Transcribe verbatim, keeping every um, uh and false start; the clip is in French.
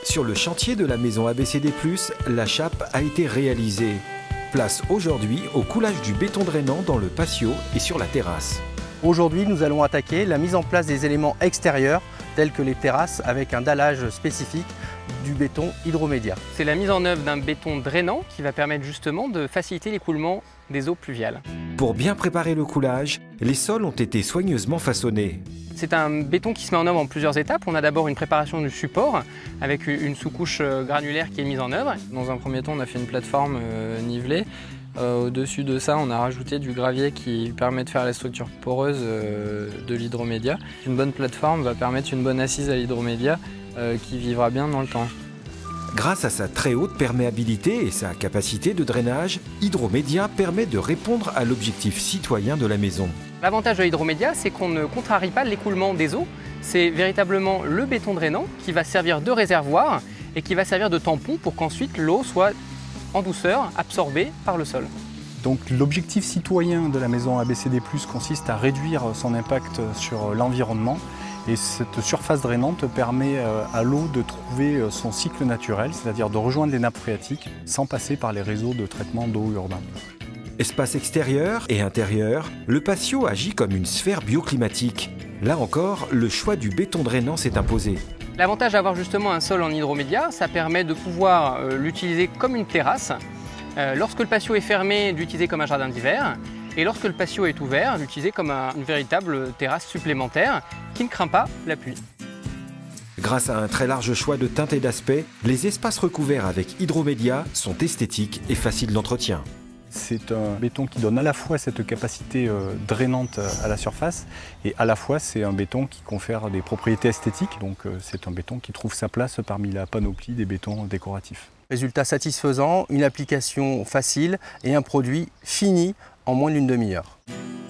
Sur le chantier de la maison A B C D plus, la chape a été réalisée. Place aujourd'hui au coulage du béton drainant dans le patio et sur la terrasse. Aujourd'hui, nous allons attaquer la mise en place des éléments extérieurs tels que les terrasses avec un dallage spécifique du béton Hydromédia. C'est la mise en œuvre d'un béton drainant qui va permettre justement de faciliter l'écoulement des eaux pluviales. Pour bien préparer le coulage, les sols ont été soigneusement façonnés. C'est un béton qui se met en œuvre en plusieurs étapes. On a d'abord une préparation du support avec une sous-couche granulaire qui est mise en œuvre. Dans un premier temps, on a fait une plateforme euh, nivelée. Euh, Au-dessus de ça, on a rajouté du gravier qui permet de faire la structure poreuse euh, de l'Hydromédia. Une bonne plateforme va permettre une bonne assise à l'Hydromédia euh, qui vivra bien dans le temps. Grâce à sa très haute perméabilité et sa capacité de drainage, Hydromédia permet de répondre à l'objectif citoyen de la maison. L'avantage de l'Hydromédia, c'est qu'on ne contrarie pas l'écoulement des eaux. C'est véritablement le béton drainant qui va servir de réservoir et qui va servir de tampon pour qu'ensuite l'eau soit en douceur absorbée par le sol. Donc l'objectif citoyen de la maison A B C D plus, consiste à réduire son impact sur l'environnement. Et cette surface drainante permet à l'eau de trouver son cycle naturel, c'est-à-dire de rejoindre les nappes phréatiques sans passer par les réseaux de traitement d'eau urbains. Espace extérieur et intérieur, le patio agit comme une sphère bioclimatique. Là encore, le choix du béton drainant s'est imposé. L'avantage d'avoir justement un sol en Hydromédia, ça permet de pouvoir euh, l'utiliser comme une terrasse. Euh, lorsque le patio est fermé, d'utiliser comme un jardin d'hiver. Et lorsque le patio est ouvert, l'utiliser comme un, une véritable terrasse supplémentaire qui ne craint pas la pluie. Grâce à un très large choix de teintes et d'aspects, les espaces recouverts avec Hydromédia sont esthétiques et faciles d'entretien. C'est un béton qui donne à la fois cette capacité euh, drainante à la surface et à la fois c'est un béton qui confère des propriétés esthétiques. Donc euh, c'est un béton qui trouve sa place parmi la panoplie des bétons décoratifs. Résultat satisfaisant, une application facile et un produit fini en moins d'une demi-heure.